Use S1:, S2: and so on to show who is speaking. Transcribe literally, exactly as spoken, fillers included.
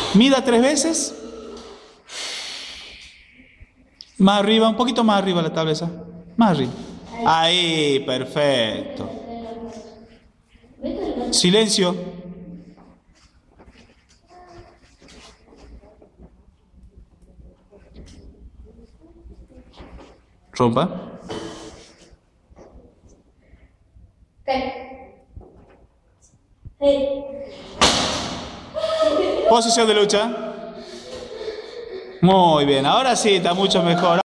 S1: Mida tres veces. Más arriba, un poquito más arriba la tabla esa. Más arriba. Ahí, perfecto. Silencio. Rompa. Posición de lucha. Muy bien, ahora sí está mucho mejor.